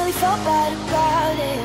really felt bad about it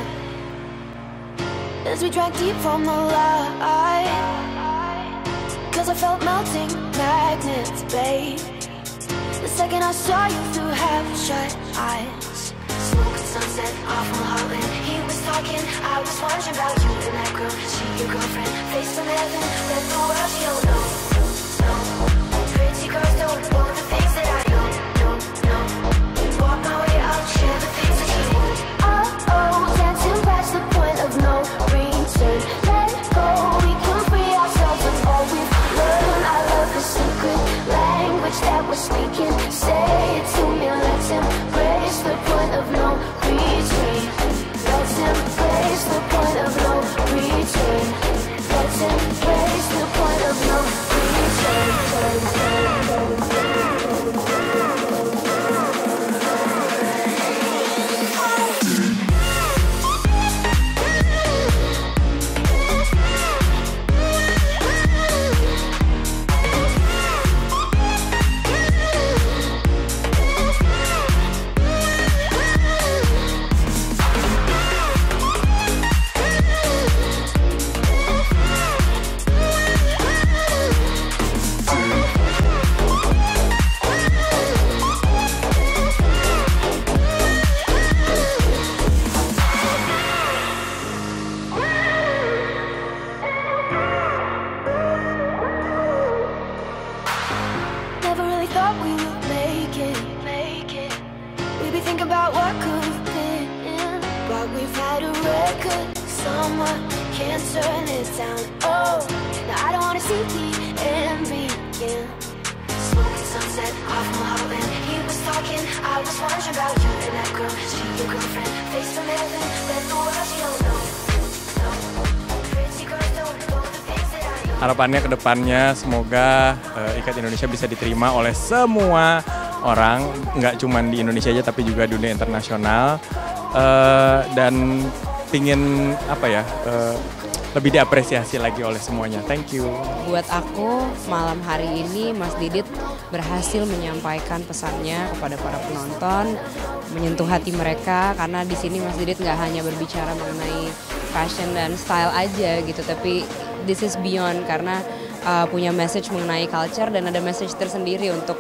as we drank deep from the light. Cause I felt melting magnets, babe, the second I saw you through half-shut eyes. Smoke and sunset off my heartland. He was talking, I was wondering about you and that girl. She your girlfriend, face from heaven. Let the world, she don't know. No, pretty girls don't know the things that I know. No, walk my way out, share the things that you want. Oh, dancing past the point of no return. Let go, we can free ourselves of all we've learned. I love the secret language that we're speaking. Say it to me, let's embrace the point of no return. Let's embrace the point of no return. Let's embrace the point of no return. Never really thought we would make it. We'd be thinking about what could have been, but we've had a record, someone can't turn it down. Oh, now I don't wanna see the end begin. Smoke and sunset off my heartland. He was talking, I was wondering about you and that girl. She your girlfriend, face from heaven. Let the world, she don't know. No, pretty girls don't know the things that I know. Harapannya ke depannya semoga Ikat Indonesia bisa diterima oleh semua orang, nggak cuma di Indonesia aja tapi juga dunia internasional, dan pingin lebih diapresiasi lagi oleh semuanya. Thank you. Buat aku malam hari ini Mas Didit berhasil menyampaikan pesannya kepada para penonton, menyentuh hati mereka, karena di sini Mas Didit nggak hanya berbicara mengenai fashion dan style aja gitu, tapi this is beyond, karena punya message mengenai culture dan ada message tersendiri untuk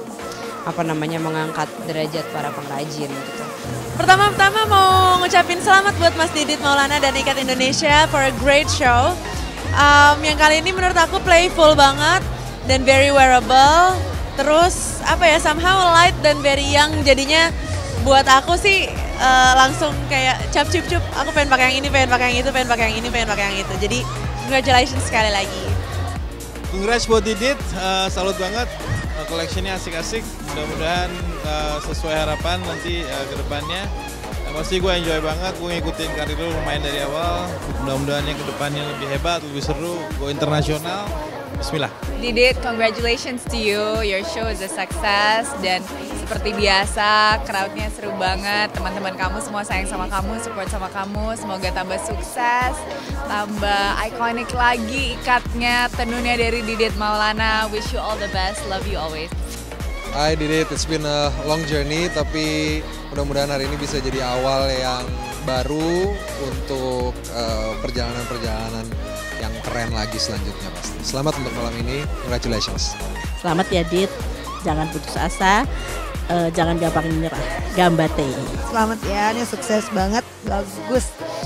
mengangkat derajat para pengrajin gitu. Pertama-tama mau ngucapin selamat buat Mas Didit Maulana dan Ikat Indonesia for a great show. Yang kali ini menurut aku playful banget dan very wearable. Terus somehow light dan very young, jadinya buat aku sih langsung kayak cap cup cup. Aku pengen pakai yang ini, pengen pakai yang itu, pengen pakai yang ini, pengen pakai yang itu. Jadi congratulations sekali lagi. Congrats buat Didit, salut banget. Collectionnya asik-asik, mudah-mudahan sesuai harapan nanti ke depannya. Pasti gue enjoy banget, gue ngikutin karir lu lumayan dari awal. Mudah-mudahan yang ke depannya lebih hebat, lebih seru, go internasional. Bismillah. Didit, congratulations to you, your show is a success. Dan seperti biasa, crowdnya seru banget. Teman-teman kamu semua sayang sama kamu, support sama kamu. Semoga tambah sukses, tambah ikonik lagi ikatnya, tenunnya dari Didit Maulana. Wish you all the best, love you always. Hi Didit, it's been a long journey, tapi mudah-mudahan hari ini bisa jadi awal yang baru untuk perjalanan-perjalanan yang keren lagi selanjutnya pasti. Selamat untuk malam ini, congratulations. Selamat ya Dit, jangan putus asa, jangan gampang menyerah, gambate. Selamat ya, ini sukses banget, bagus.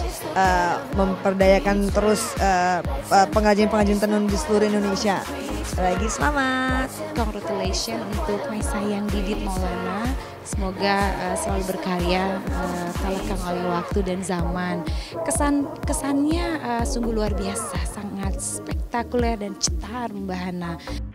Memperdayakan terus pengrajin-pengrajin tenun di seluruh Indonesia. Lagi selamat. Congratulations untuk my sayang Didit Maulana. Semoga selalu berkarya tak lekang oleh waktu dan zaman. Kesannya sungguh luar biasa, sangat spektakuler dan cetar membahana.